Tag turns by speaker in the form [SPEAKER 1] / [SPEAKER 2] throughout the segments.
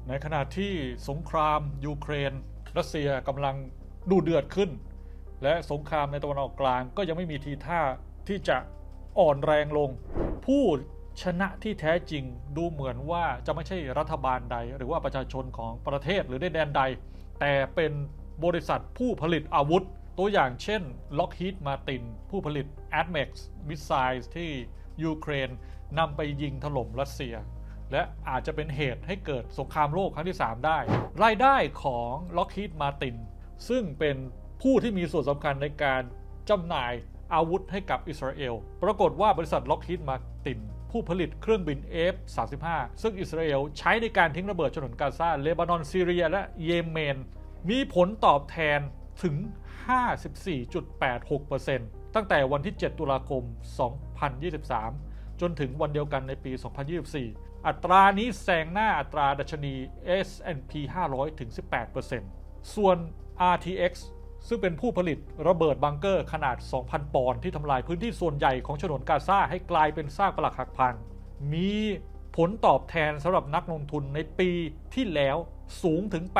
[SPEAKER 1] ในขณะที่สงครามยูเครนรัสเซียกำลังดุเดือดขึ้นและสงครามในตะวันออกกลางก็ยังไม่มีทีท่าที่จะอ่อนแรงลงผู้ชนะที่แท้จริงดูเหมือนว่าจะไม่ใช่รัฐบาลใดหรือว่าประชาชนของประเทศหรือแดนใดแต่เป็นบริษัทผู้ผลิตอาวุธตัวอย่างเช่น Lockheed Martin ผู้ผลิต ATACMS มิสไซล์ที่ยูเครนนำไปยิงถล่มรัสเซียและอาจจะเป็นเหตุให้เกิดสงครามโลกครั้งที่3ได้รายได้ของ Lockheed Martin ซึ่งเป็นผู้ที่มีส่วนสำคัญในการจำหน่ายอาวุธให้กับอิสราเอลปรากฏว่าบริษัท Lockheed Martin ผู้ผลิตเครื่องบิน F-35 ซึ่งอิสราเอลใช้ในการทิ้งระเบิดฉนวนกาซาเลบานอนซีเรียและเยเมนมีผลตอบแทนถึง 54.86% ตั้งแต่วันที่ 7 ตุลาคม 2023 จนถึงวันเดียวกันในปี 2024 อัตรานี้แซงหน้าอัตราดัชนี S&P 500 ถึง 18% ส่วน RTX ซึ่งเป็นผู้ผลิตระเบิดบังเกอร์ขนาด 2,000 ปอนด์ที่ทำลายพื้นที่ส่วนใหญ่ของฉนวนกาซาให้กลายเป็นซากปรักหักพังมีผลตอบแทนสำหรับนักลงทุนในปีที่แล้วสูงถึง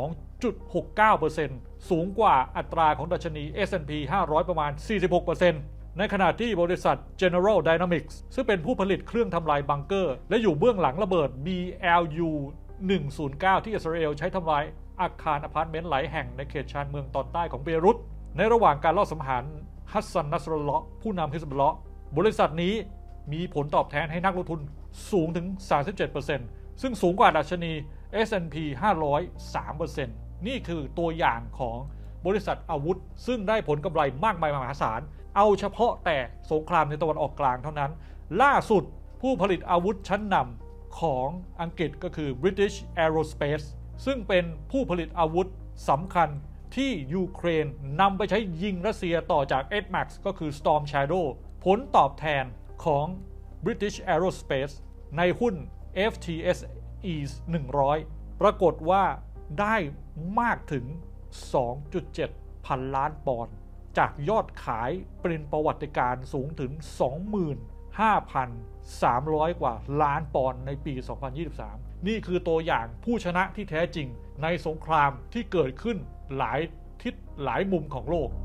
[SPEAKER 1] 82.69% สูงกว่าอัตราของดัชนี S&P 500 ประมาณ 46%ในขณะที่บริษัท General Dynamics ซึ่งเป็นผู้ผลิตเครื่องทำลายบังเกอร์และอยู่เบื้องหลังระเบิด BLU 109 ที่อิสราเอลใช้ทำลายอาคารอพาร์ตเมนต์หลายแห่งในเขตชานเมืองตอนใต้ของเบรุตในระหว่างการลอบสังหารฮัสซัน นัสรอลเลาะห์ผู้นำฮิซบุลเลาะห์บริษัทนี้มีผลตอบแทนให้นักลงทุนสูงถึง 37% ซึ่งสูงกว่าดัชนี S&P 500 3% นี่คือตัวอย่างของบริษัทอาวุธซึ่งได้ผลกำไรมากมายมหาศาลเอาเฉพาะแต่สงครามในตะวันออกกลางเท่านั้นล่าสุดผู้ผลิตอาวุธชั้นนำของอังกฤษก็คือ British Aerospace ซึ่งเป็นผู้ผลิตอาวุธสำคัญที่ยูเครนนำไปใช้ยิงรัสเซียต่อจาก ATACMS ก็คือ Storm Shadow ผลตอบแทนของ British Aerospace ในหุ้น FTSE 100 ปรากฏว่าได้มากถึง 2.7 พันล้านปอนด์จากยอดขายเป็นประวัติการสูงถึง 25,300 กว่าล้านปอนด์ในปี 2023 นี่คือตัวอย่างผู้ชนะที่แท้จริงในสงครามที่เกิดขึ้นหลายทิศหลายมุมของโลก